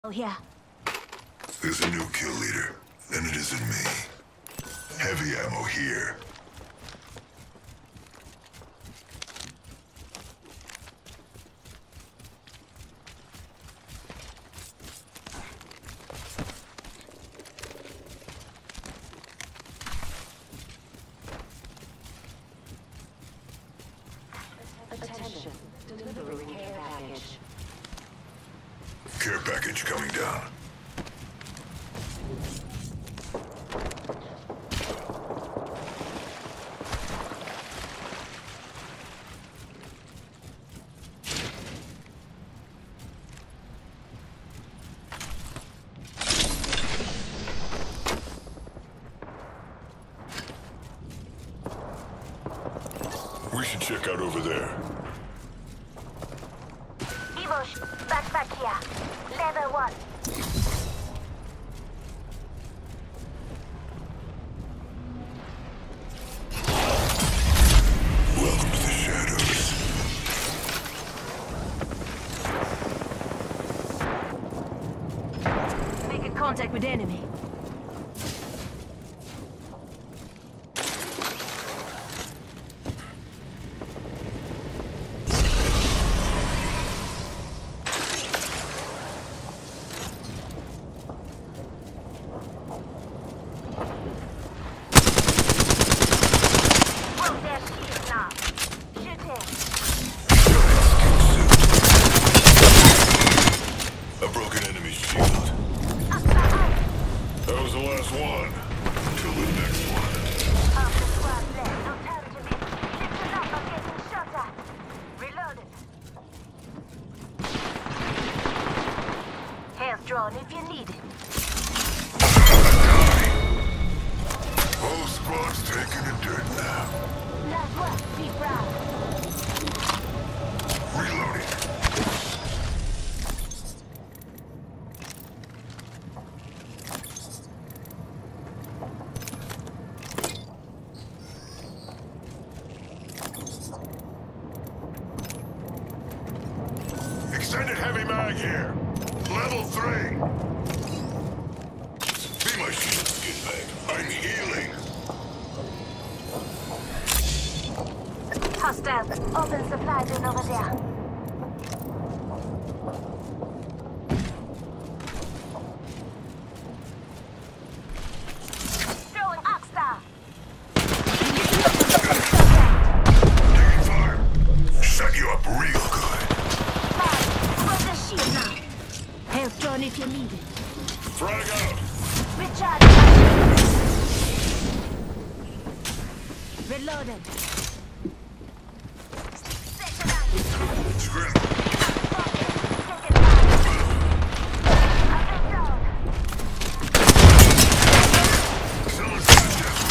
Oh, yeah. There's a new kill leader, and it isn't me. Heavy ammo here. Attention, delivering care package. Care package coming down. We should check out over there. Evosh, back here. Level 1. Welcome to the shadows. Making contact with enemy. A broken enemy shield. That was the last one. Till the next one. Hands drawn if you need it. Whole squad's taking the dirt now. Last one, be proud. Reloading. Extended heavy mag here. Level 3. Be my shield, skin bag. I'm healing. Hostile. Open supply bin over there. Throwing Oxstar. Taking fire. Shut you up real good. Where's the shield now? Hands drawn if you need it. Frag out. Recharge. Reloaded. Scramble. Someone's got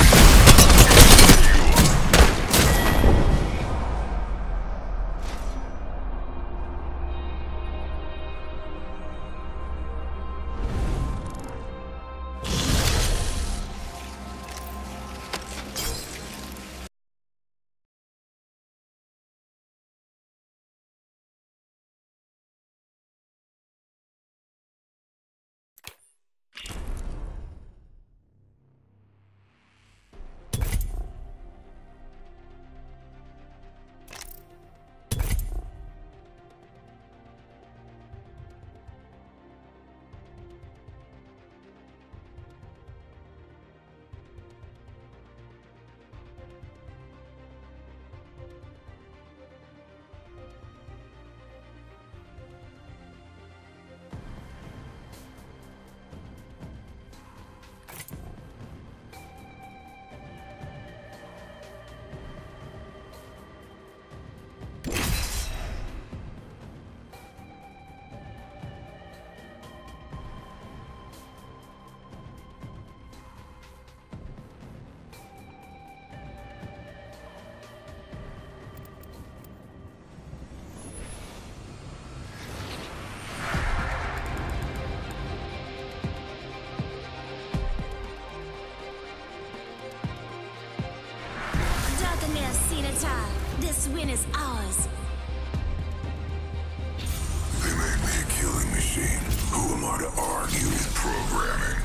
This win is ours. They made me a killing machine. Who am I to argue with programming.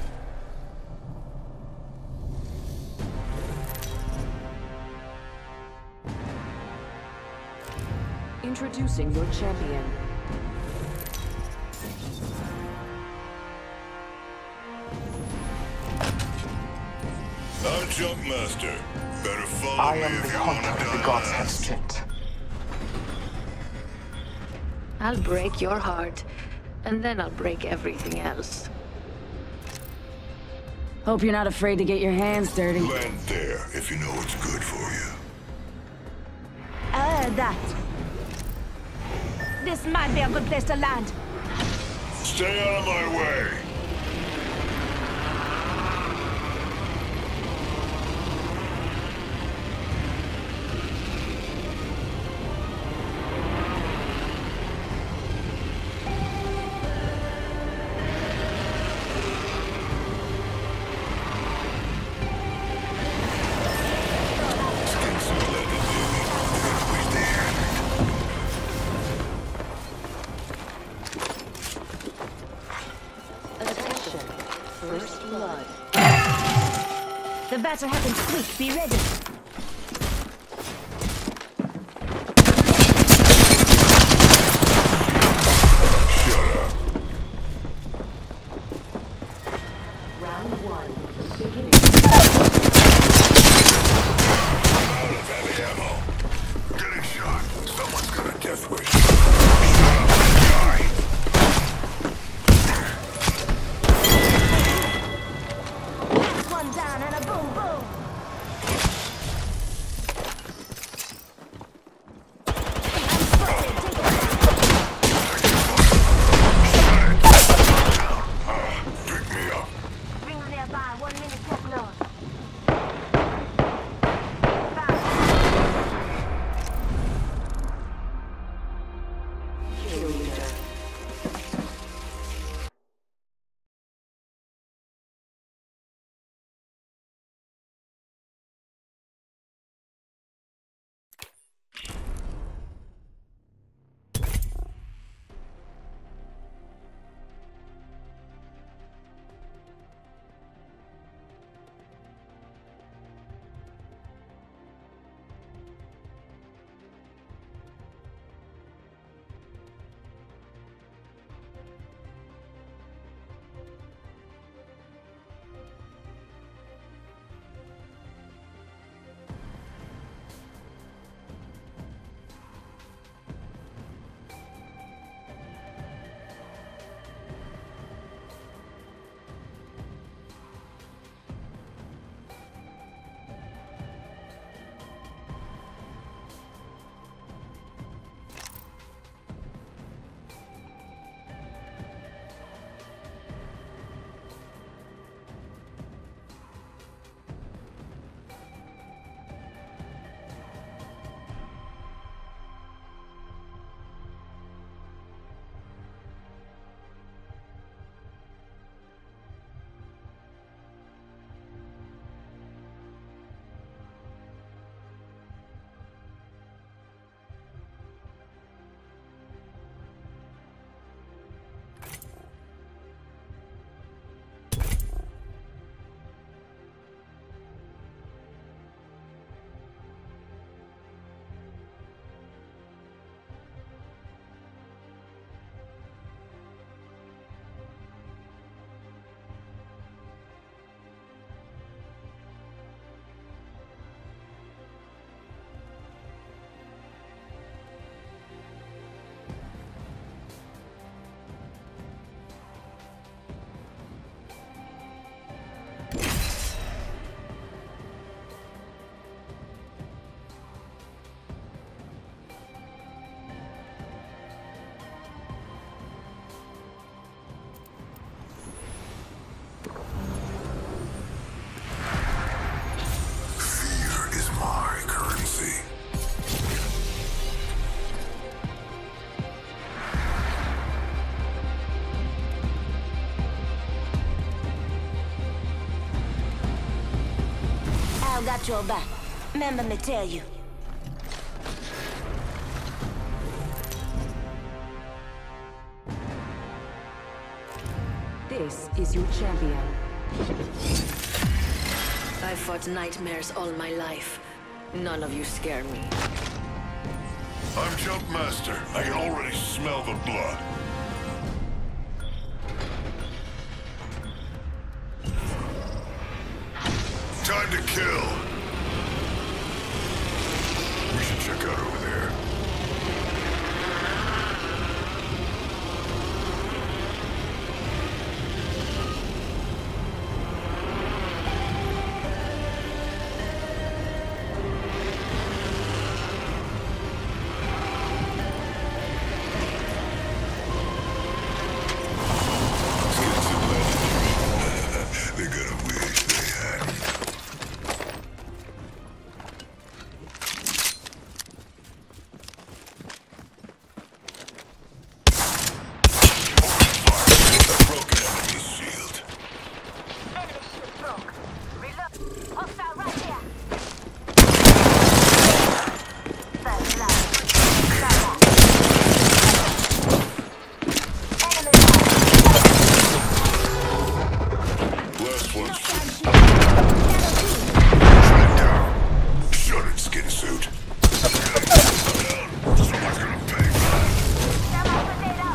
Introducing your champion. I'm Jumpmaster. Better follow I me am if the you want hunter to the gods have sent. I'll break your heart, and then I'll break everything else. Hope you're not afraid to get your hands dirty. Land there if you know what's good for you. That. This might be a good place to land. Stay out of my way. Attention. First blood. The battle happens quick. Be ready. Round one. Beginning. Out of heavy ammo. Getting shot. Someone's got a death wish. That's one down and a boom boom. I'm spotted. Take it. Pick me up. Rings nearby. 1 minute to close. Kill leader. got your back. Remember me tell you. This is your champion. I've fought nightmares all my life. None of you scare me. I'm Jump Master. I can already smell the blood. Time to kill. We should check out over there. They're gonna wish they hadn't. A broken enemy shield. Enemy shield broke. Reload. Hostile right here. First blood. Last one. Shut down. Shut it, skin suit. Someone's gonna pay for that.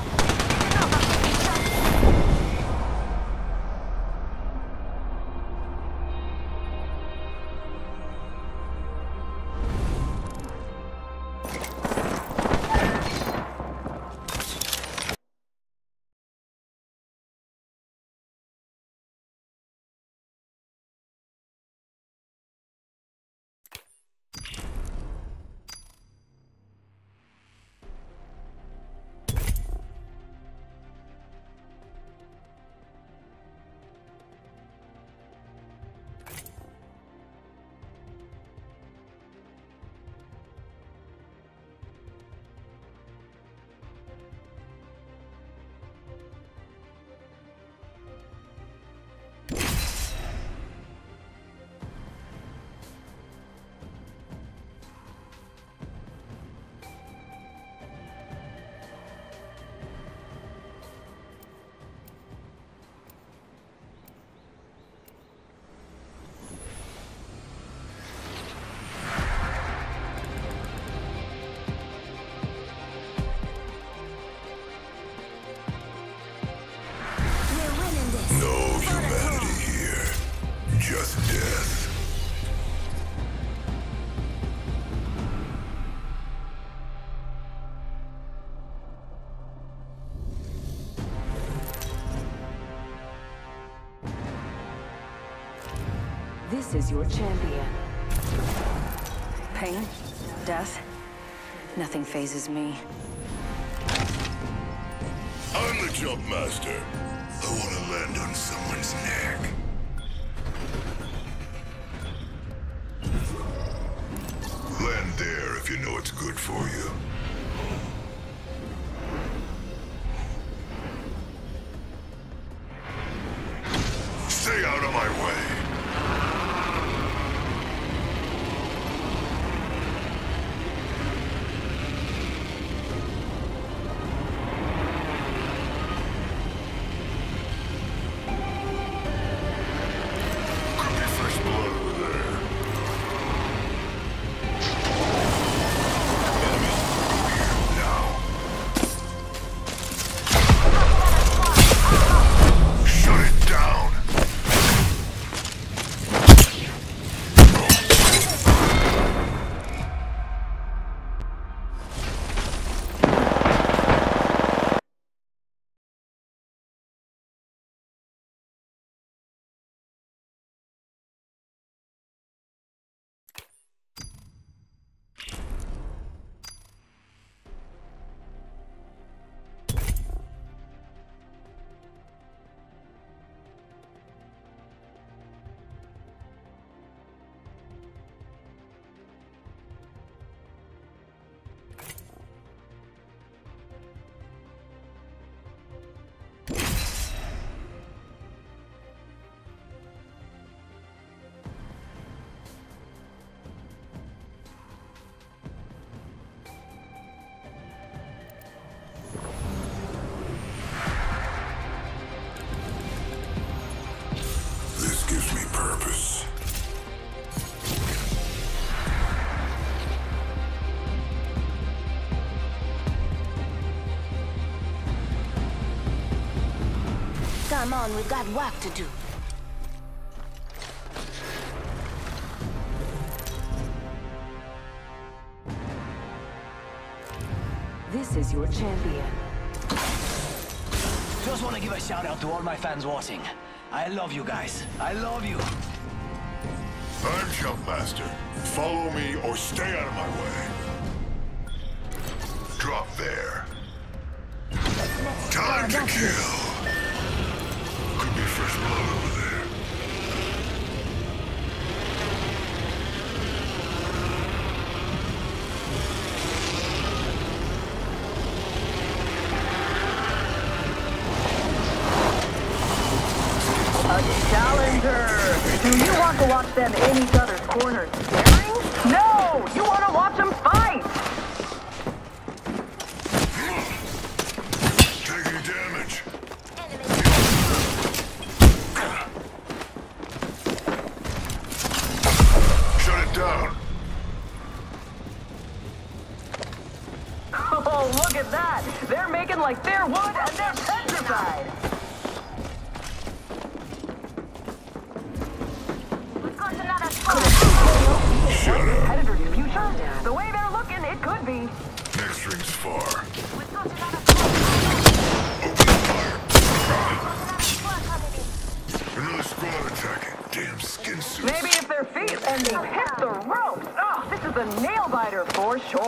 No humanity here. Just death. This is your champion. Pain, death, nothing phases me. I'm the Jump Master. I want to land on someone's neck. Land there if you know it's good for you. Stay out of my way. Could be fresh blood over there. Enemies here now. Shut it down. gives me purpose. Come on, we've got work to do. This is your champion. Just want to give a shout out to all my fans watching. I love you guys. I love you. I'm Jumpmaster. Follow me or stay out of my way. Drop there. Time to kill. Could be fresh blood over there. Challenger! Do you want to watch them in each other's corners staring? No! You want to watch them fight! Taking damage. Shut it down. Oh, look at that! They're making like they're wood and they're petrified! We've got another spot. Shut up. Competitor's future? The way they're looking, it could be. Next ring's far. We've got another spot. Open fire. Another squad coming in. Another squad attacking. Damn skin suits. Maybe if their feet and they hit the ropes. Oh, this is a nail biter for sure.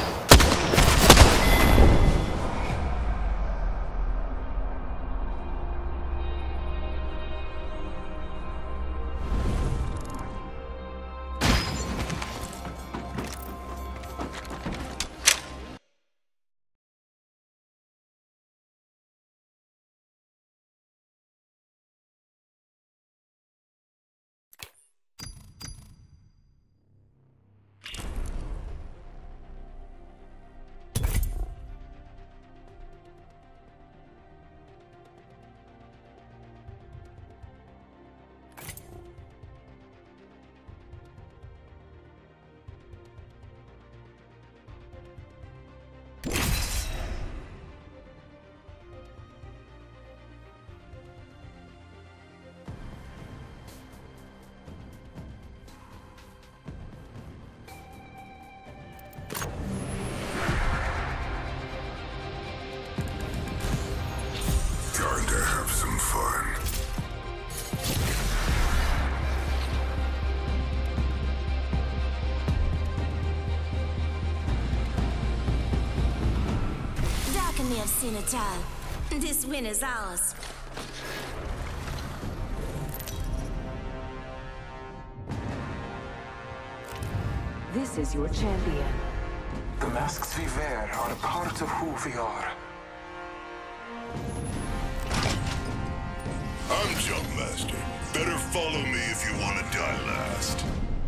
Going to have some fun. Dark may have seen it all. This win is ours. This is your champion. The masks we wear are a part of who we are. I'm Jumpmaster. Better follow me if you want to die last.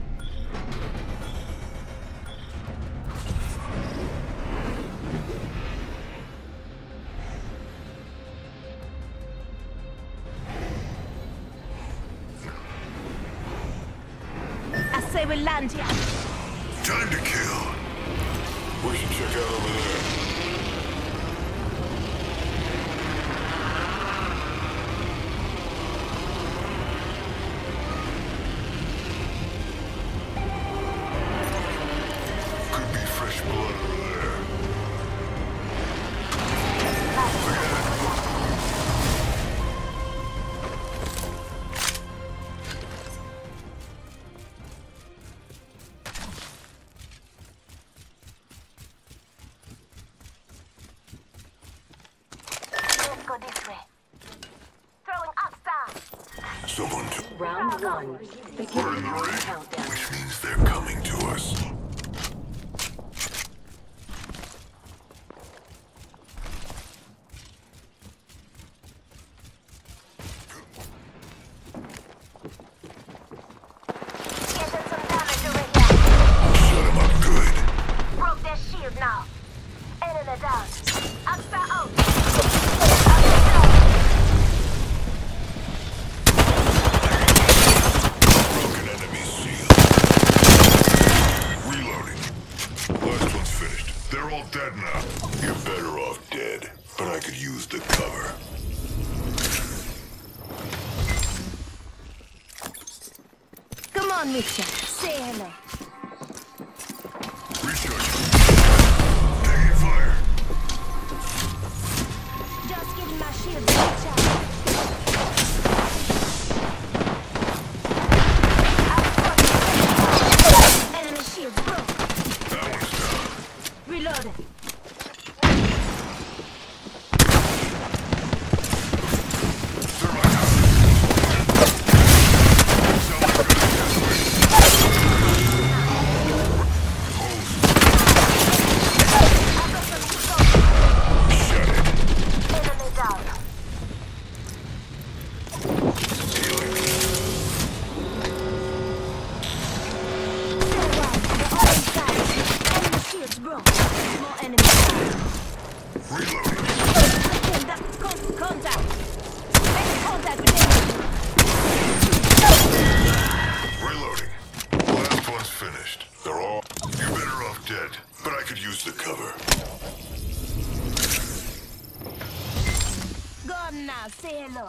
I say we land here. Time to kill. We should check out over there. Could be fresh blood over there. Let's go this way. Throwing up star. Someone took. Round one. We're in Beginning the ring, countdown. which means they're coming to us. Getting some damage over here. Shut 'em up good. Broke their shield now. Enemy down. Upstar out. Upstar down. on with ya. Say hello. Recharging. Taking fire. Just giving my shield a recharge. Enemy shield broke. That one's down. Reloaded. Thermite out. Someone good at this way. Hold. Shut it. Enemy down. Healing. Enemy shields broke. More enemies. Reloading. Contact. Make contact with enemy. Reloading. Last one's finished. They're all... You're better off dead, but I could use the cover. Go on now. Say hello.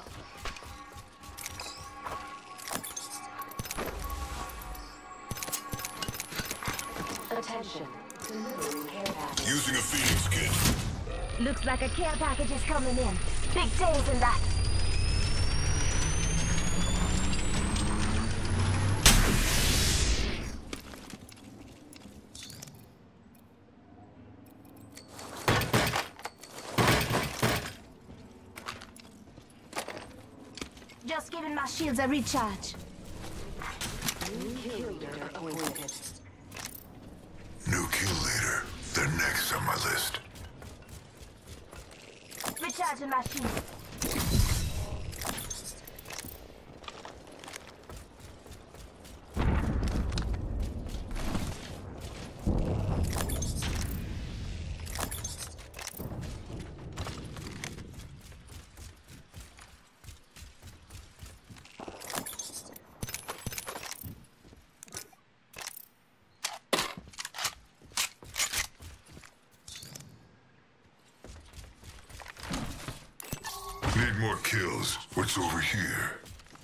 Attention. Delivering care package. Using a Phoenix kit. Looks like a care package is coming in. Big days in that. Just giving my shields a recharge. New kill leader appointed. New kill leader. They're next on my list. Recharging my shield. Need more kills. What's over here?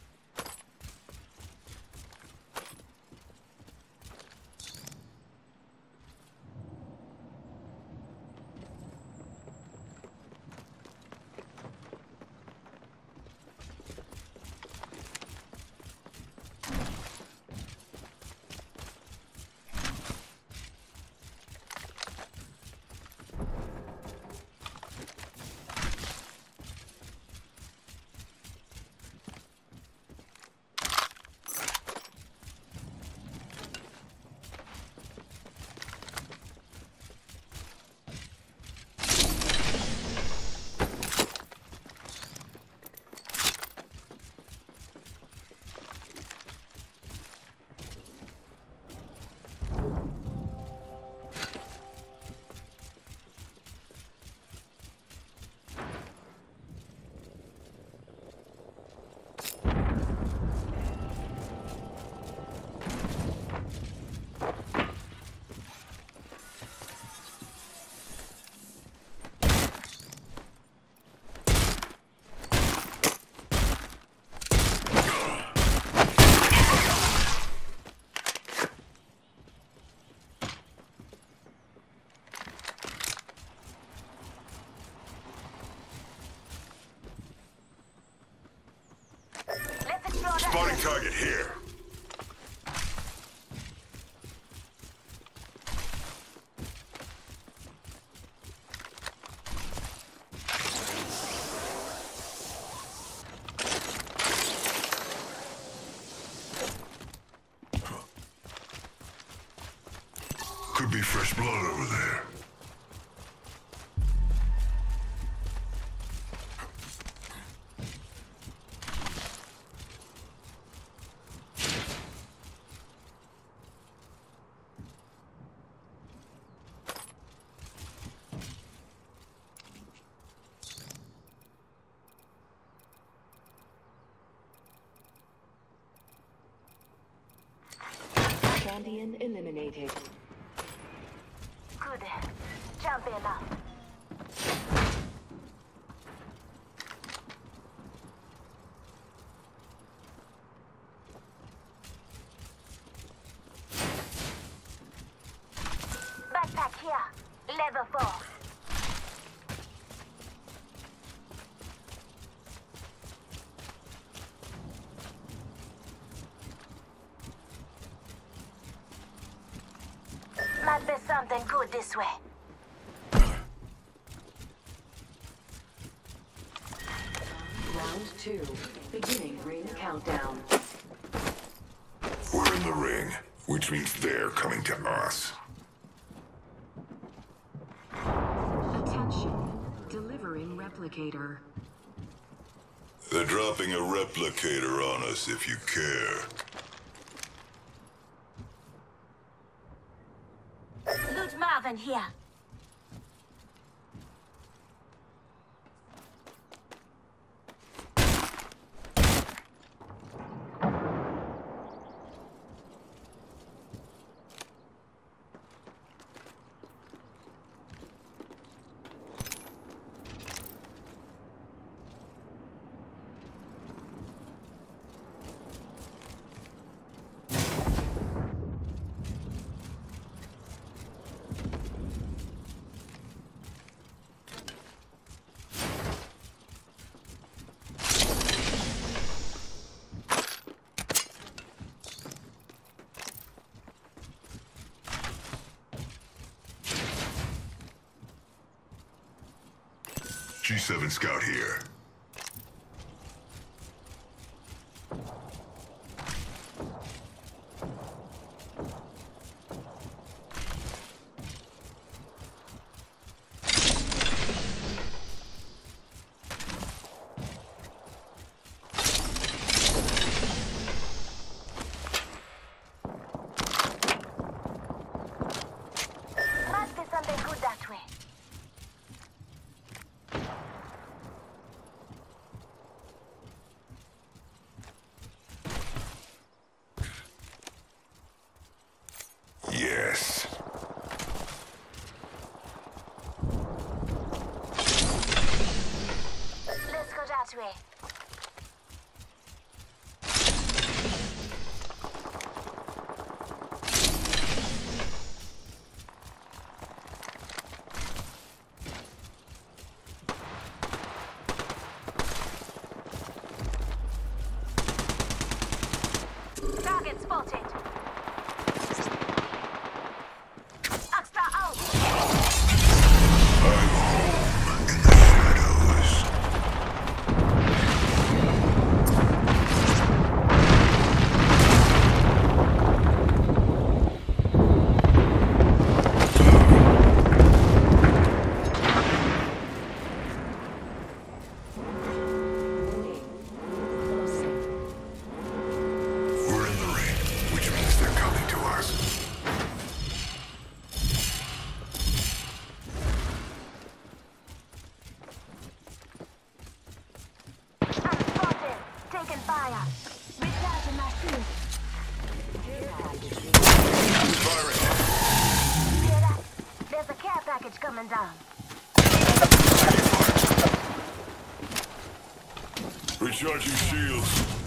Spotting target here. Could be fresh blood over there. Champion eliminated. Good. Jump in now. Must be something good this way. Round 2. Beginning ring countdown. We're in the ring, which means they're coming to us. Attention. Delivering replicator. They're dropping a replicator on us if you care. Loot Marvin here. G7 Scout here. Must be something good that way. Yes. Let's go that way. Target spotted. Extra out. I'm home in the shadows. We're in the ring, which means they're coming to us. I'm spotted. Taking fire. Recharging my shield. Firing. Hear that? There's a care package coming down. Recharging shields.